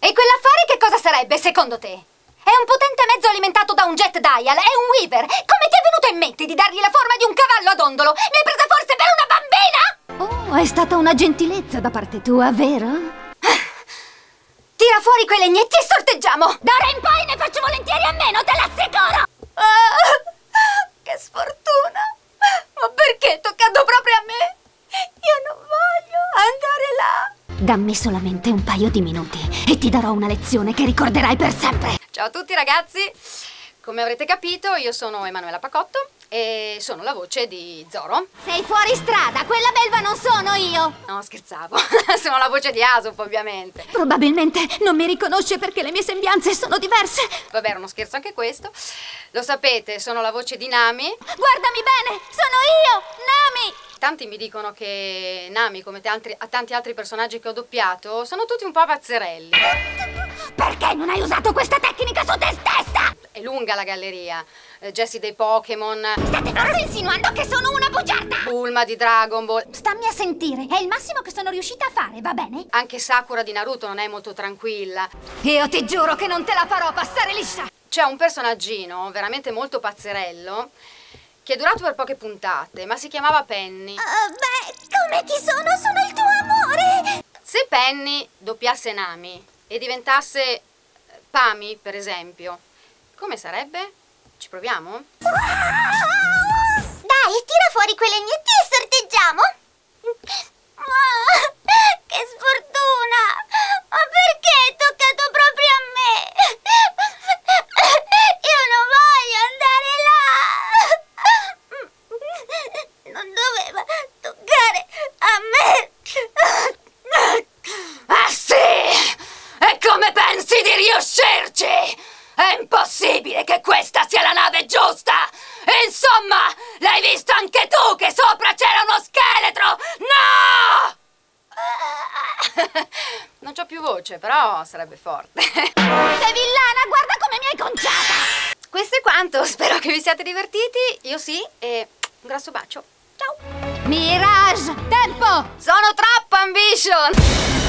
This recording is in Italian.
E quell'affare che cosa sarebbe, secondo te? È un potente mezzo alimentato da un jet dial, è un weaver. Come ti è venuto in mente di dargli la forma di un cavallo a dondolo? Mi hai presa forse per una bambina? Oh, è stata una gentilezza da parte tua, vero? Tira fuori quei legnetti e sorteggiamo! D'ora in poi ne faccio volentieri a meno, te l'assicuro! Che sfortuna! Ma perché è toccato proprio a me? Io non voglio andare là! Dammi solamente un paio di minuti e ti darò una lezione che ricorderai per sempre! Ciao a tutti ragazzi! Come avrete capito, io sono Emanuela Pacotto e sono la voce di Zoro. Sei fuori strada, quella belva non sono io! No, scherzavo. Sono la voce di Aesop, ovviamente. Probabilmente non mi riconosce perché le mie sembianze sono diverse. Vabbè, era uno scherzo anche questo. Lo sapete, sono la voce di Nami. Guardami bene, sono io, Nami! Tanti mi dicono che Nami, come tanti altri personaggi che ho doppiato, sono tutti un po' pazzerelli. Perché non hai usato questa tecnica su te stessa? È lunga la galleria. Jessie dei Pokémon. State forse insinuando che sono una bugiarda? Bulma di Dragon Ball. Stammi a sentire, è il massimo che sono riuscita a fare, va bene? Anche Sakura di Naruto non è molto tranquilla. Io ti giuro che non te la farò passare liscia. C'è un personaggino veramente molto pazzerello che è durato per poche puntate, ma si chiamava Penny. Beh, come chi sono? Sono il tuo amore! Se Penny doppiasse Nami e diventasse Pami, per esempio, come sarebbe? Ci proviamo? Dai, tira fuori quei legnetti e sorteggiamo. Che sfortuna! Ma perché è toccato proprio a me? Io non voglio andare là! Non doveva toccare a me! Ah sì! E come pensi di riuscirci? È impossibile che questa sia la nave giusta! Insomma, l'hai visto anche tu che sopra c'era uno scheletro? No! Non c'ho più voce, però sarebbe forte. Che villana, guarda come mi hai conciata! Questo è quanto, spero che vi siate divertiti. Io sì, e un grosso bacio. Ciao! Mirage, tempo! Sono troppo ambition!